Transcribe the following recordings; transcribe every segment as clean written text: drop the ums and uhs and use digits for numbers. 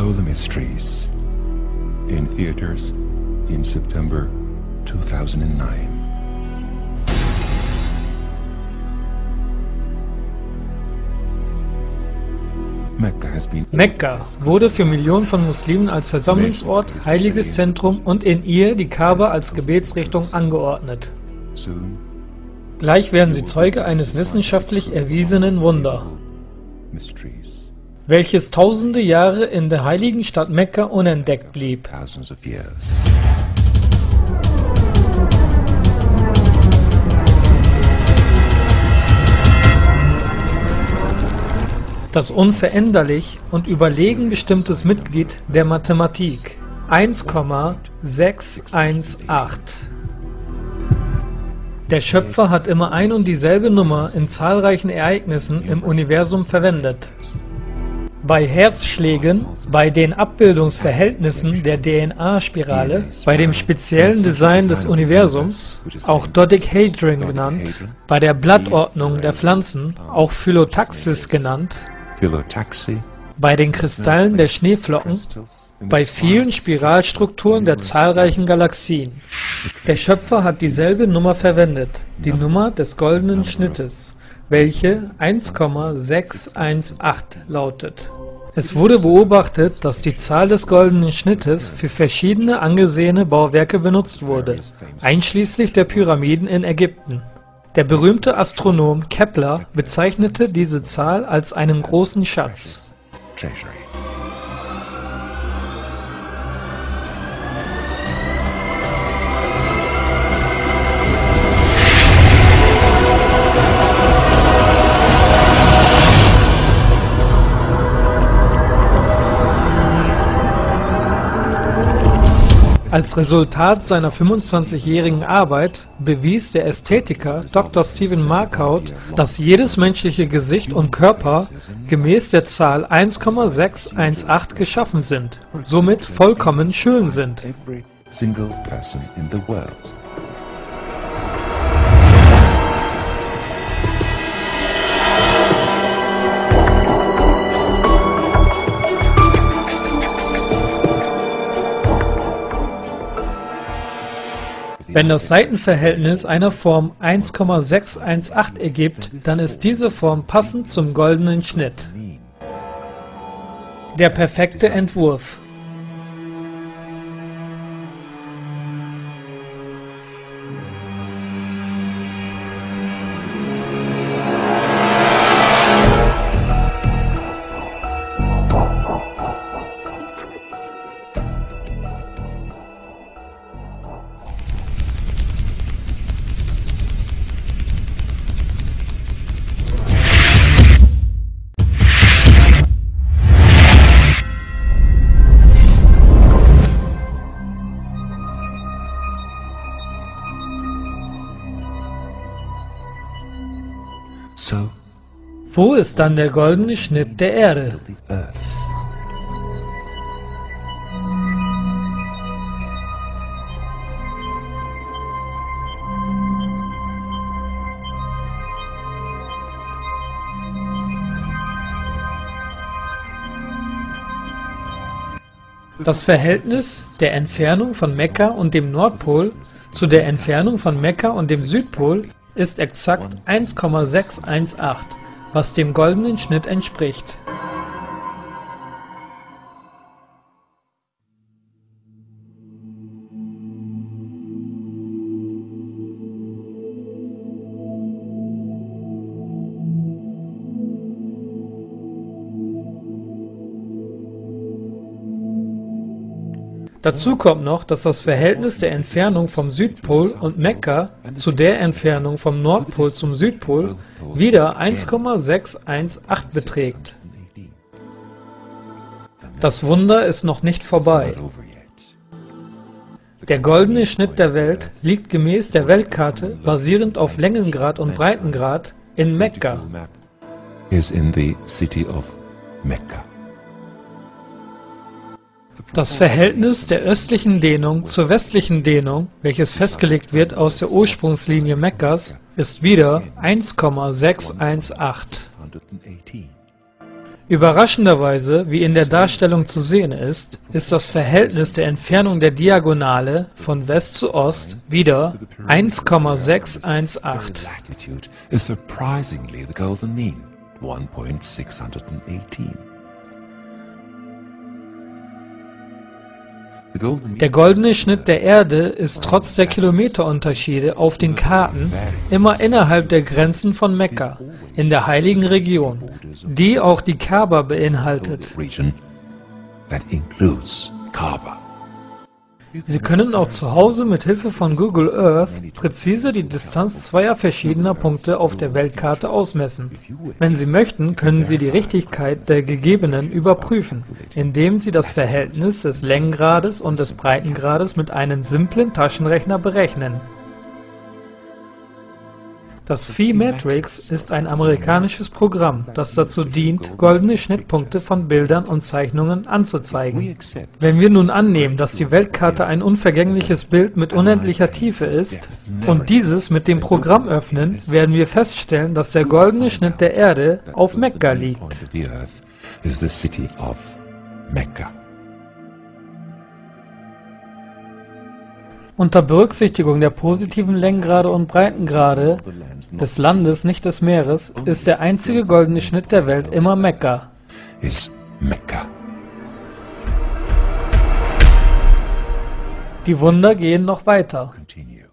Holy Mysteries in theaters in September 2009. Mekka wurde für Millionen von Muslimen als Versammlungsort, heiliges Zentrum und in ihr die Kaaba als Gebetsrichtung angeordnet. Gleich werden sie Zeuge eines wissenschaftlich erwiesenen Wunder, welches tausende Jahre in der heiligen Stadt Mekka unentdeckt blieb. Das unveränderlich und überlegen bestimmtes Mitglied der Mathematik. 1,618. Der Schöpfer hat immer ein und dieselbe Nummer in zahlreichen Ereignissen im Universum verwendet. Bei Herzschlägen, bei den Abbildungsverhältnissen der DNA-Spirale, bei dem speziellen Design des Universums, auch Dodecahedron genannt, bei der Blattordnung der Pflanzen, auch Phyllotaxis genannt, bei den Kristallen der Schneeflocken, bei vielen Spiralstrukturen der zahlreichen Galaxien. Der Schöpfer hat dieselbe Nummer verwendet, die Nummer des goldenen Schnittes, welche 1,618 lautet. Es wurde beobachtet, dass die Zahl des goldenen Schnittes für verschiedene angesehene Bauwerke benutzt wurde, einschließlich der Pyramiden in Ägypten. Der berühmte Astronom Kepler bezeichnete diese Zahl als einen großen Schatz. Als Resultat seiner 25-jährigen Arbeit bewies der Ästhetiker Dr. Stephen Markout, dass jedes menschliche Gesicht und Körper gemäß der Zahl 1,618 geschaffen sind, somit vollkommen schön sind. Wenn das Seitenverhältnis einer Form 1,618 ergibt, dann ist diese Form passend zum goldenen Schnitt. Der perfekte Entwurf. Wo ist dann der goldene Schnitt der Erde? Das Verhältnis der Entfernung von Mekka und dem Nordpol zu der Entfernung von Mekka und dem Südpol ist exakt 1,618, was dem goldenen Schnitt entspricht. Dazu kommt noch, dass das Verhältnis der Entfernung vom Südpol und Mekka zu der Entfernung vom Nordpol zum Südpol wieder 1,618 beträgt. Das Wunder ist noch nicht vorbei. Der goldene Schnitt der Welt liegt gemäß der Weltkarte, basierend auf Längengrad und Breitengrad, in Mekka. Das Verhältnis der östlichen Dehnung zur westlichen Dehnung, welches festgelegt wird aus der Ursprungslinie Mekkas, ist wieder 1,618. Überraschenderweise, wie in der Darstellung zu sehen ist, ist das Verhältnis der Entfernung der Diagonale von West zu Ost wieder 1,618. Latitude is surprisingly the golden mean, 1.618. Der goldene Schnitt der Erde ist trotz der Kilometerunterschiede auf den Karten immer innerhalb der Grenzen von Mekka, in der heiligen Region, die auch die Kaaba beinhaltet. Region that includes Kaaba. Sie können auch zu Hause mit Hilfe von Google Earth präzise die Distanz zweier verschiedener Punkte auf der Weltkarte ausmessen. Wenn Sie möchten, können Sie die Richtigkeit der gegebenen überprüfen, indem Sie das Verhältnis des Längengrades und des Breitengrades mit einem simplen Taschenrechner berechnen. Das Phi-Matrix ist ein amerikanisches Programm, das dazu dient, goldene Schnittpunkte von Bildern und Zeichnungen anzuzeigen. Wenn wir nun annehmen, dass die Weltkarte ein unvergängliches Bild mit unendlicher Tiefe ist und dieses mit dem Programm öffnen, werden wir feststellen, dass der goldene Schnitt der Erde auf Mekka liegt. The earth is the city of Mecca. Unter Berücksichtigung der positiven Längengrade und Breitengrade des Landes, nicht des Meeres, ist der einzige goldene Schnitt der Welt immer Mekka. Is Mecca. Die Wunder gehen noch weiter. Continue.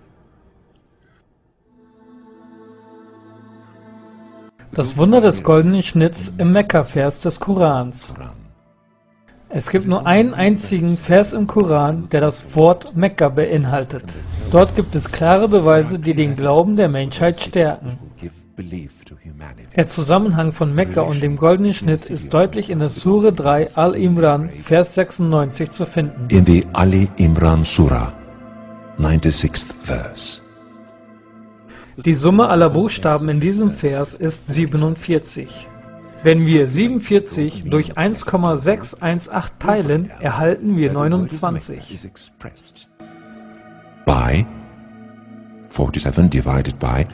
Das Wunder des goldenen Schnitts im Mekka-Vers des Korans. Es gibt nur einen einzigen Vers im Koran, der das Wort Mekka beinhaltet. Dort gibt es klare Beweise, die den Glauben der Menschheit stärken. Give belief to humanity. Der Zusammenhang von Mekka und dem goldenen Schnitt ist deutlich in der Sure 3 Al-Imran, Vers 96 zu finden. In the Ali Imran Surah, 96th verse. Die Summe aller Buchstaben in diesem Vers ist 47. Wenn wir 47 durch 1,618 teilen, erhalten wir 29. Is expressed by 47 divided by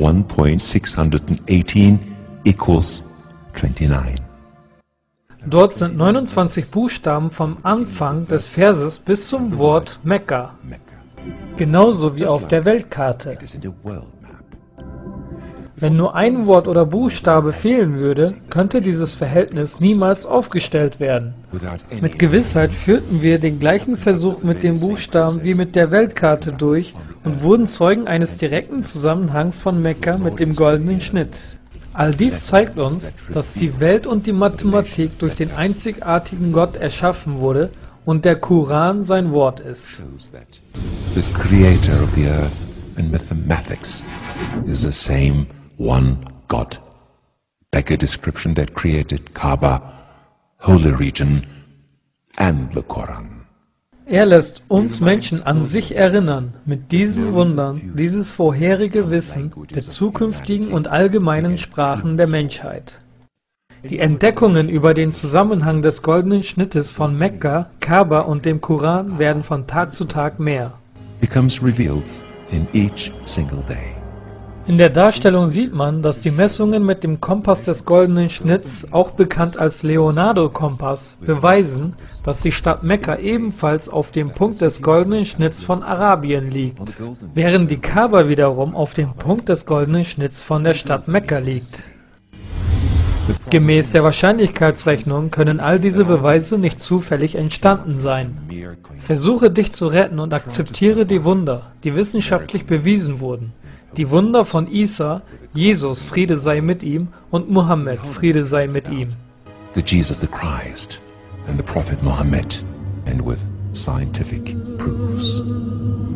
1.618 equals 29. Dort sind 29 Buchstaben vom Anfang des Verses bis zum Wort Mekka, Mecca. genauso wie auf der Weltkarte. It is in the world map. Wenn nur ein Wort oder Buchstabe fehlen würde, könnte dieses Verhältnis niemals aufgestellt werden. Without any Mit Gewissheit führten wir den gleichen Versuch mit den Buchstaben wie mit der Weltkarte durch und wurden Zeugen eines direkten Zusammenhangs von Mekka mit dem goldenen Schnitt. All dies zeigt uns, dass die Welt und die Mathematik durch den einzigartigen Gott erschaffen wurde und der Koran sein Wort ist. shows that the creator of the earth and mathematics is the same one God. Like a description that created Kaaba, holy region, and the Quran. Er lässt uns Menschen an sich erinnern, mit diesen Wundern, dieses vorherige Wissen der zukünftigen und allgemeinen Sprachen der Menschheit. Die Entdeckungen über den Zusammenhang des goldenen Schnittes von Mekka, Kaaba und dem Koran werden von Tag zu Tag mehr. Becomes revealed in each single day. In der Darstellung sieht man, dass die Messungen mit dem Kompass des goldenen Schnitts, auch bekannt als Leonardo-Kompass, beweisen, dass die Stadt Mekka ebenfalls auf dem Punkt des goldenen Schnitts von Arabien liegt, während die Kaaba wiederum auf dem Punkt des goldenen Schnitts von der Stadt Mekka liegt. Gemäß der Wahrscheinlichkeitsrechnung können all diese Beweise nicht zufällig entstanden sein. Versuche dich zu retten und akzeptiere die Wunder, die wissenschaftlich bewiesen wurden. Die Wunder von Isa, Jesus, Friede sei mit ihm, und Muhammad, Friede sei mit ihm. The Jesus the Christ and the Prophet Muhammad, and with scientific proofs.